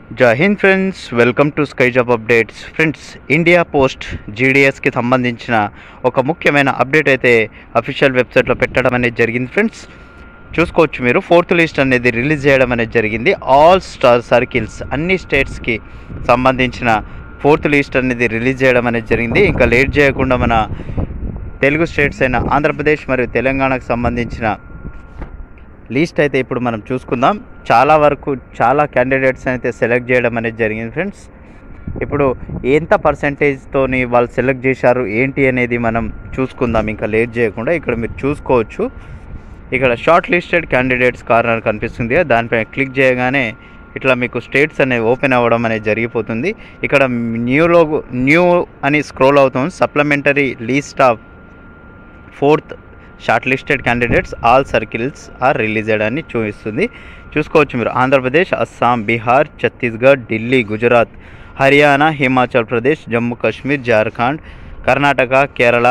జై హింద్ friends, welcome to sky job updates. Friends, India post జీడీఎస్కి సంబంధించిన ఒక ముఖ్యమైన అప్డేట్ అయితే అఫీషియల్ వెబ్సైట్లో పెట్టడం అనేది జరిగింది. ఫ్రెండ్స్, చూసుకోవచ్చు మీరు, 4th లిస్ట్ అనేది రిలీజ్ చేయడం అనేది జరిగింది. ఆల్ స్టార్ సర్కిల్స్ అన్ని స్టేట్స్కి సంబంధించిన 4th లిస్ట్ అనేది రిలీజ్ చేయడం అనేది జరిగింది. ఇంకా లేట్ చేయకుండా మన తెలుగు స్టేట్స్ అయిన ఆంధ్రప్రదేశ్ మరియు తెలంగాణకు సంబంధించిన లిస్ట్ అయితే ఇప్పుడు మనం చూసుకుందాం. చాలా క్యాండిడేట్స్ అయితే సెలెక్ట్ చేయడం అనేది జరిగింది. ఫ్రెండ్స్, ఇప్పుడు ఎంత పర్సంటేజ్తోని వాళ్ళు సెలెక్ట్ చేశారు ఏంటి అనేది మనం చూసుకుందాం. ఇంకా లేట్ చేయకుండా ఇక్కడ మీరు చూసుకోవచ్చు, ఇక్కడ షార్ట్ లిస్టెడ్ క్యాండిడేట్స్ కార్నర్ కనిపిస్తుంది. దానిపైన క్లిక్ చేయగానే ఇట్లా మీకు స్టేట్స్ అనేవి ఓపెన్ అవ్వడం అనేది జరిగిపోతుంది. ఇక్కడ న్యూ అని స్క్రోల్ అవుతుంది. Supplementary list of 4th shortlisted candidates all circles are released అని చూపిస్తుంది. చూసుకోవచ్చు మీరు, ఆంధ్రప్రదేశ్, అస్సాం, బీహార్, ఛత్తీస్గఢ్, ఢిల్లీ, గుజరాత్, హర్యానా, హిమాచల్ ప్రదేశ్, జమ్మూ కాశ్మీర్, జార్ఖండ్, కర్ణాటక, కేరళ,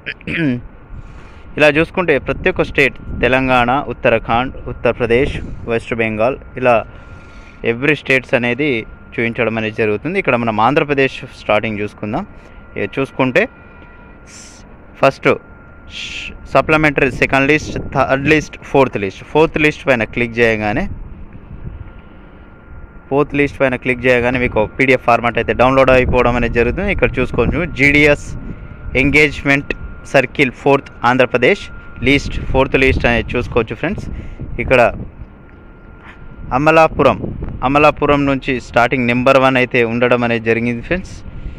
ఇలా చూసుకుంటే ప్రతి ఒక్క state, Telangana, Uttarakhand, Uttar Pradesh, West Bengal, ఇలా ఎవ్రీ స్టేట్స్ అనేది చూపించడం అనేది జరుగుతుంది. ఇక్కడ మనం ఆంధ్రప్రదేశ్ స్టార్టింగ్ చూసుకుందాం. చూసుకుంటే first supplementary, second list, third list, 4th list పైన క్లిక్ చేయగానే 4th లిస్ట్ పైన క్లిక్ చేయగానే మీకు పీడిఎఫ్ ఫార్మాట్ అయితే డౌన్లోడ్ అయిపోవడం అనేది జరుగుతుంది. ఇక్కడ చూసుకోవచ్చు, GDS engagement circle 4th Andhra Pradesh list 4th list అనేది చూసుకోవచ్చు. ఫ్రెండ్స్, ఇక్కడ అమలాపురం నుంచి స్టార్టింగ్ నెంబర్ 1 అయితే ఉండడం అనేది జరిగింది. ఫ్రెండ్స్,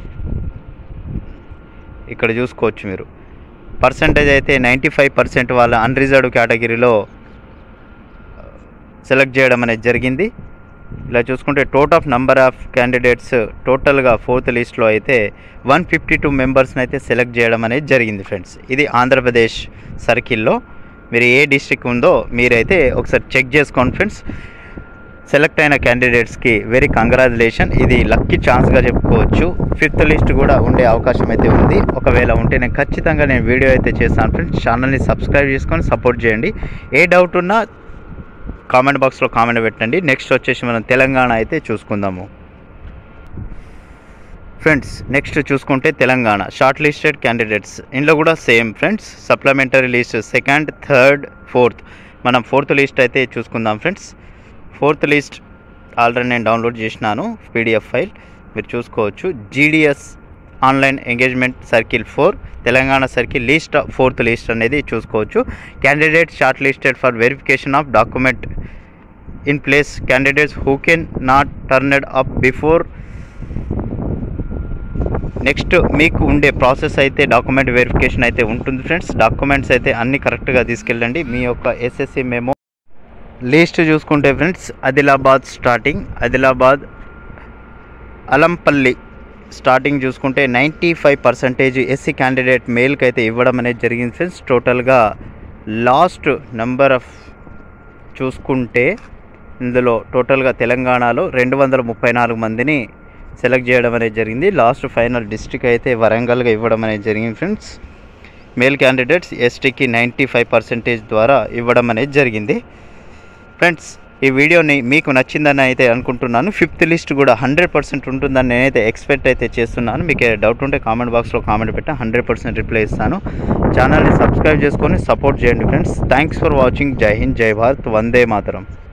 ఇక్కడ చూసుకోవచ్చు మీరు, పర్సంటేజ్ అయితే 95% వాళ్ళ అన్రిజర్వ్డ్ కేటగిరీలో సెలెక్ట్ చేయడం అనేది జరిగింది. ఇలా చూసుకుంటే టోటల్ నంబర్ ఆఫ్ క్యాండిడేట్స్ టోటల్గా 4th లిస్ట్లో అయితే 152 మెంబర్స్ని అయితే సెలెక్ట్ చేయడం అనేది జరిగింది. ఫ్రెండ్స్, ఇది ఆంధ్రప్రదేశ్ సర్కిల్లో. మీరు ఏ డిస్ట్రిక్ట్ ఉందో మీరైతే ఒకసారి చెక్ చేసుకోండి. ఫ్రెండ్స్, సెలెక్ట్ అయిన క్యాండిడేట్స్కి వెరీ కంగ్రాచులేషన్. ఇది లక్కీ ఛాన్స్గా చెప్పుకోవచ్చు. 5th లిస్ట్ కూడా ఉండే అవకాశం అయితే ఉంది. ఒకవేళ ఉంటే నేను ఖచ్చితంగా వీడియో అయితే చేస్తాను. ఫ్రెండ్స్, ఛానల్ని సబ్స్క్రైబ్ చేసుకొని సపోర్ట్ చేయండి. ఏ డౌట్ ఉన్నా కామెంట్ బాక్స్లో కామెంట్ పెట్టండి. నెక్స్ట్ వచ్చేసి మనం తెలంగాణ అయితే చూసుకుందాము. ఫ్రెండ్స్, నెక్స్ట్ చూసుకుంటే తెలంగాణ షార్ట్ లిస్టెడ్ క్యాండిడేట్స్, ఇందులో కూడా same. Friends, supplementary list 2nd, 3rd, 4th, మనం 4th లిస్ట్ అయితే చూసుకుందాం. ఫ్రెండ్స్, 4th లిస్ట్ ఆల్రెడీ నేను డౌన్లోడ్ చేసినాను, పీడిఎఫ్ ఫైల్ మీరు చూసుకోవచ్చు. GDS online engagement circle 4 Telangana circle list 4th list అనేది చూసుకోవచ్చు. Candidate shortlisted for verification of document in place, candidates who can not turned up before. Next మీకు ఉండే process అయితే document verification అయితే ఉంటుంది. ఫ్రెండ్స్, డాక్యుమెంట్స్ అయితే అన్నీ కరెక్ట్గా తీసుకెళ్ళండి. మీ యొక్క ఎస్ఎస్సి మెమో లిస్ట్ చూసుకుంటే ఫ్రెండ్స్, ఆదిలాబాద్ అలంపల్లి స్టార్టింగ్ చూసుకుంటే 95% ఎస్సీ క్యాండిడేట్ మేల్కి అయితే ఇవ్వడం అనేది జరిగింది. ఫ్రెండ్స్, టోటల్గా లాస్ట్ నెంబర్ ఆఫ్ చూసుకుంటే ఇందులో టోటల్గా తెలంగాణలో 234 మందిని సెలెక్ట్ చేయడం అనేది జరిగింది. లాస్ట్ ఫైనల్ డిస్ట్రిక్ట్ అయితే వరంగల్గా ఇవ్వడం అనేది జరిగింది. ఫ్రెండ్స్, మేల్ క్యాండిడేట్స్ ఎస్టీకి 95% ద్వారా ఇవ్వడం అనేది జరిగింది. ఫ్రెండ్స్, ఈ వీడియోని మీకు నచ్చిందని అయితే అనుకుంటున్నాను. 5th లిస్ట్ కూడా 100% ఉంటుందని నేనైతే ఎక్స్పెక్ట్ అయితే చేస్తున్నాను. మీకు డౌట్ ఉంటే కామెంట్ బాక్స్లో కామెంట్ పెట్టా, 100% రిప్లై ఇస్తాను. ఛానల్ని సబ్స్క్రైబ్ చేసుకొని సపోర్ట్ చేయండి. Friends, thanks for watching. జై హింద్, జై భారత్, వందే మాతరం.